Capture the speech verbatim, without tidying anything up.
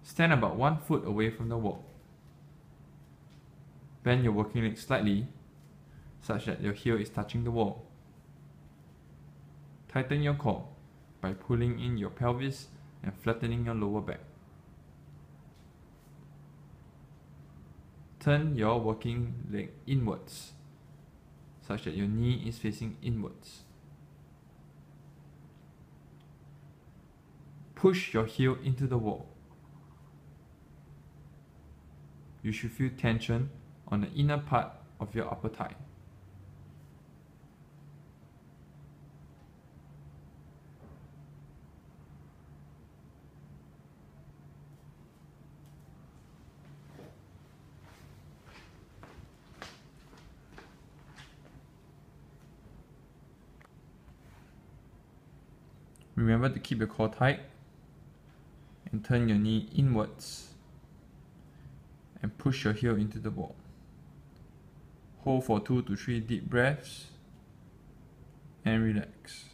Stand about one foot away from the wall. Bend your working leg slightly, such that your heel is touching the wall. Tighten your core by pulling in your pelvis and flattening your lower back. Turn your working leg inwards, such that your knee is facing inwards. Push your heel into the wall. You should feel tension on the inner part of your upper thigh. Remember to keep your core tight and turn your knee inwards and push your heel into the wall. Hold for two to three deep breaths and relax.